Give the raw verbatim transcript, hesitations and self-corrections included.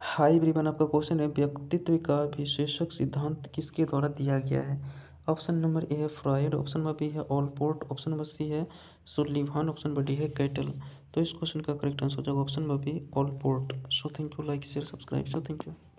High everyone, आपका question है व्यक्तित्व का विशेषक सिद्धांत किसके द्वारा दिया गया है। ऑप्शन नंबर ए है फ्रॉयड, ऑप्शन नंबर बी है ऑलपोर्ट, ऑप्शन नंबर सी है सुलिवान, ऑप्शन नंबर डी है कैटल। तो इस क्वेश्चन का करेक्ट आंसर हो जाएगा option number B Allport. So thank you, like share subscribe. So thank you.